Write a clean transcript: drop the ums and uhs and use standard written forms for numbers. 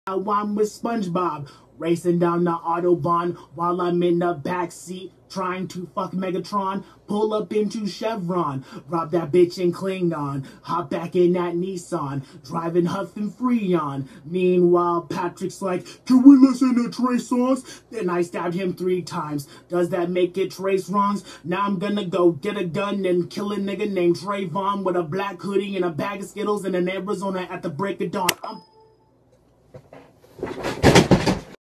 Now I'm with SpongeBob, racing down the Autobahn while I'm in the backseat trying to fuck Megatron. Pull up into Chevron, rob that bitch in Klingon, hop back in that Nissan, driving huffing Freon. Meanwhile, Patrick's like, can we listen to Trey songs? Then I stabbed him 3 times. Does that make it Trace wrongs? Now I'm gonna go get a gun and kill a nigga named Trayvon with a black hoodie and a bag of Skittles in an Arizona at the break of dawn.